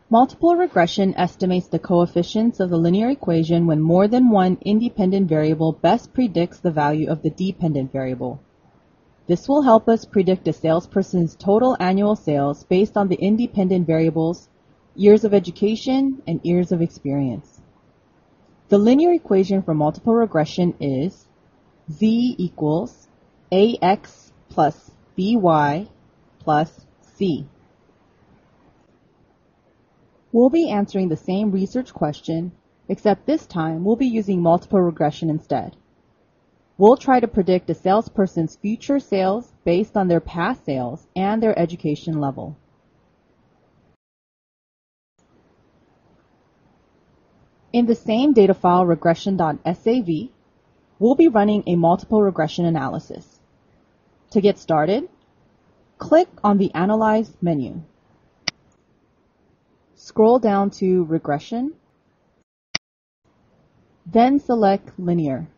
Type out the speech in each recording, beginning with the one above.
Multiple regression estimates the coefficients of the linear equation when more than one independent variable best predicts the value of the dependent variable. This will help us predict a salesperson's total annual sales based on the independent variables, years of education, and years of experience. The linear equation for multiple regression is z equals ax plus by plus c. We'll be answering the same research question, except this time we'll be using multiple regression instead. We'll try to predict a salesperson's future sales based on their past sales and their education level. In the same data file regression.sav, we'll be running a multiple regression analysis. To get started, click on the Analyze menu. Scroll down to Regression, then select Linear.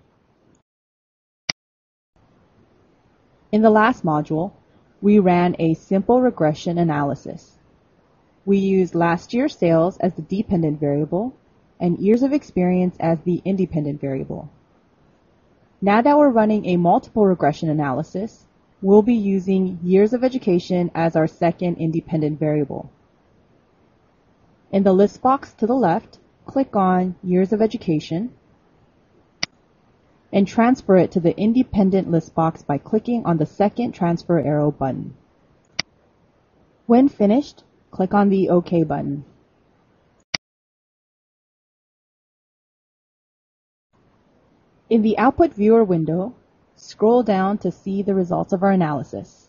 In the last module, we ran a simple regression analysis. We used last year's sales as the dependent variable and years of experience as the independent variable. Now that we're running a multiple regression analysis, we'll be using years of education as our second independent variable. In the list box to the left, click on Years of Education and transfer it to the independent list box by clicking on the second transfer arrow button. When finished, click on the OK button. In the Output Viewer window, scroll down to see the results of our analysis.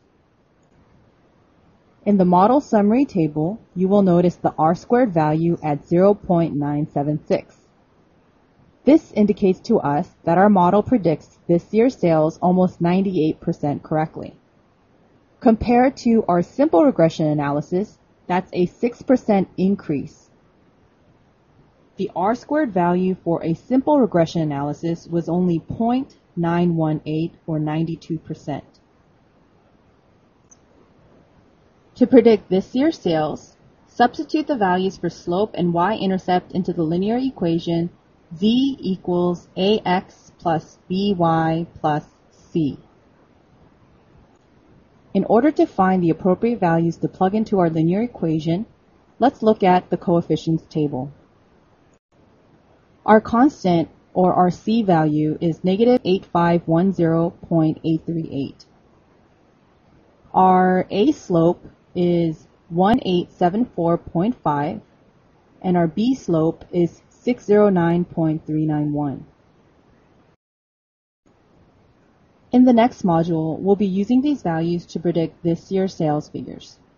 In the model summary table, you will notice the R-squared value at 0.976. This indicates to us that our model predicts this year's sales almost 98% correctly. Compared to our simple regression analysis, that's a 6% increase. The R-squared value for a simple regression analysis was only 0.918 or 92%. To predict this year's sales, substitute the values for slope and y-intercept into the linear equation z equals ax plus by plus c. In order to find the appropriate values to plug into our linear equation, let's look at the coefficients table. Our constant, or our c value, is negative 8510.838. Our a slope is 1874.5, and our b slope is 609.391. In the next module, we'll be using these values to predict this year's sales figures.